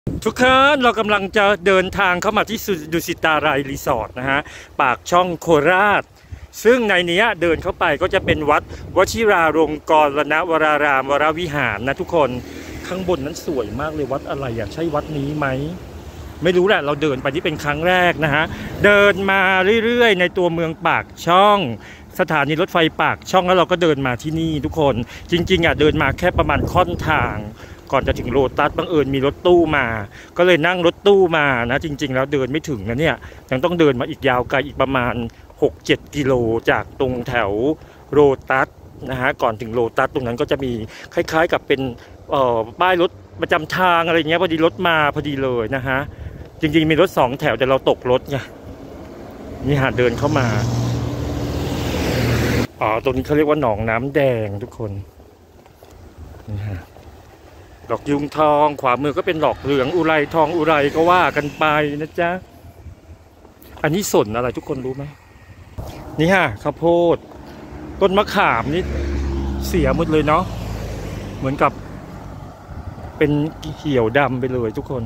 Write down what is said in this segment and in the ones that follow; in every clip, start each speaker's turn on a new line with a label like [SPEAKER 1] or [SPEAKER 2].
[SPEAKER 1] ทุกคนเรากำลังจะเดินทางเข้ามาที่ดุสิตารายรีสอร์ทนะฮะปากช่องโคราชซึ่งในนี้เดินเข้าไปก็จะเป็นวัดวชิราลงกรณวรารามวรวิหารนะทุกคนข้างบนนั้นสวยมากเลยวัดอะไรใช่วัดนี้ไหมไม่รู้แหละเราเดินไปที่เป็นครั้งแรกนะฮะเดินมาเรื่อยๆในตัวเมืองปากช่องสถานีรถไฟปากช่องแล้วเราก็เดินมาที่นี่ทุกคนจริงๆเดินมาแค่ประมาณค่อนทางก่อนจะถึงโลตัสบังเอิญมีรถตู้มาก็เลยนั่งรถตู้มานะจริงๆแล้วเดินไม่ถึงนะเนี่ยยังต้องเดินมาอีกยาวไกลอีกประมาณ 6-7 กิโลจากตรงแถวโลตัสนะฮะก่อนถึงโลตัสตรงนั้นก็จะมีคล้ายๆกับเป็นป้ายรถประจำทางอะไรเงี้ยพอดีรถมาพอดีเลยนะฮะจริงๆมีรถ2แถวแต่เราตกรถไงนี่หาเดินเข้ามาตรงนี้เขาเรียกว่าหนองน้ำแดงทุกคนนี่ฮะดอกยุงทองขวามือก็เป็นดอกเหลืองอุไรทองอุไรก็ว่ากันไปนะจ๊ะอันนี้สนอะไรทุกคนรู้ไหมนี่ฮะข้าวโพดต้นมะขามนี่เสียหมดเลยเนาะเหมือนกับเป็นเขียวดำไปเลยทุกคน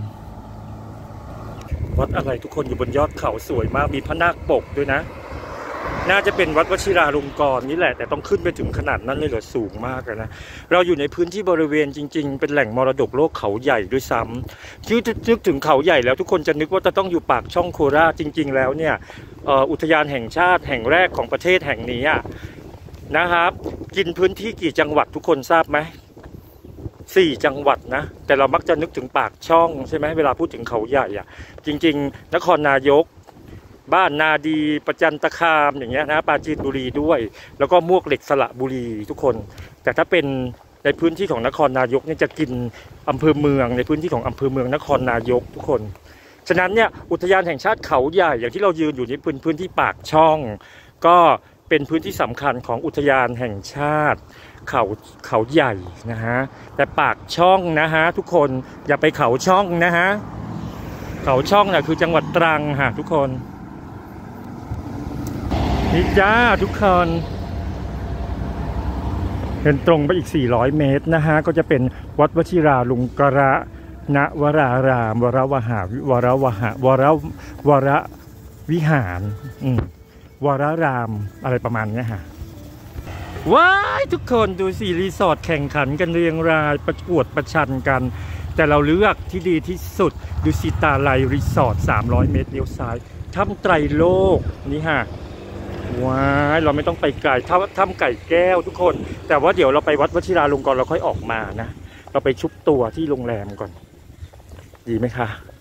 [SPEAKER 1] วัดอะไรทุกคนอยู่บนยอดเขาสวยมากมีพระนาคปกด้วยนะน่าจะเป็นวัดวชิราลงกรณ์นี่แหละแต่ต้องขึ้นไปถึงขนาดนั้นเลยเหรอสูงมากเลยนะเราอยู่ในพื้นที่บริเวณจริงๆเป็นแหล่งมรดกโลกเขาใหญ่ด้วยซ้ำที่นึกถึงเขาใหญ่แล้วทุกคนจะนึกว่าจะต้องอยู่ปากช่องโคราชจริงๆแล้วเนี่ยอุทยานแห่งชาติแห่งแรกของประเทศแห่งนี้นะครับกินพื้นที่กี่จังหวัดทุกคนทราบไหม4 จังหวัดนะแต่เรามักจะนึกถึงปากช่องใช่ไหมเวลาพูดถึงเขาใหญ่จริงๆนครนายกบ้านนาดีประจันตคามอย่างเงี้ยนะปราจีนบุรีด้วยแล้วก็มวกเหล็กสระบุรีทุกคนแต่ถ้าเป็นในพื้นที่ของนครนายกเนี่ยจะกินอำเภอเมืองในพื้นที่ของอำเภอเมืองนครนายกทุกคนฉะนั้นเนี่ยอุทยานแห่งชาติเขาใหญ่อย่างที่เรายืนอยู่ในพื้นที่ปากช่องก็เป็นพื้นที่สำคัญของอุทยานแห่งชาติเขาใหญ่นะฮะแต่ปากช่องนะฮะทุกคนอย่าไปเขาช่องนะฮะเขาช่องน่ะคือจังหวัดตรังฮะทุกคนนี่จ้าทุกคนเห็นตรงไปอีก400 เมตรนะฮะก็จะเป็นวัดวชิราลงกรณวรารามวรวิหารวรวิหารวรารามอะไรประมาณนี้ฮะว้ายทุกคนดูสิรีสอร์ทแข่งขันกันเรียงรายประกวดประชันกันแต่เราเลือกที่ดีที่สุดดุสิตารายรีสอร์ท300 เมตรเลี้ยวซ้ายถ้ำไตรโลกนี่ฮะว้ายเราไม่ต้องไปไกลถ้ำไก่แก้วทุกคนแต่ว่าเดี๋ยวเราไปวัดวชิราลงกรณ์เราค่อยออกมานะเราไปชุบตัวที่โรงแรมก่อนดีไหมคะ